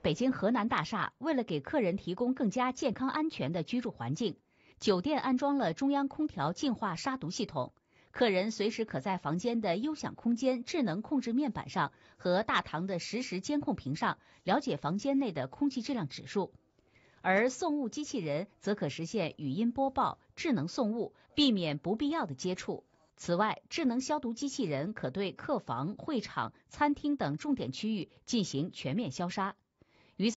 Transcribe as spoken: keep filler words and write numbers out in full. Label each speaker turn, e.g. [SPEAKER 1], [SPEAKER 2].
[SPEAKER 1] 北京河南大厦，为了给客人提供更加健康安全的居住环境，酒店安装了中央空调净化杀毒系统。客人随时可在房间的优享空间智能控制面板上和大堂的实时监控屏上了解房间内的空气质量指数。而送物机器人则可实现语音播报、智能送物，避免不必要的接触。此外，智能消毒机器人可对客房、会场、餐厅等重点区域进行全面消杀。